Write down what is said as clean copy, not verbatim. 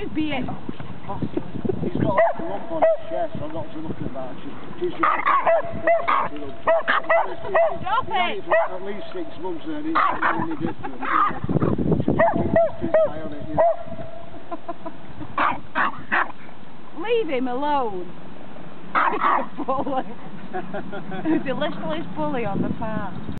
his beard. He's got a lump on his chest, so I've got to look at that. She's just... Stop it! At least 6 months and it's only different. She's too high on it, Leave him alone. He's a bully. He's the littlest bully on the farm.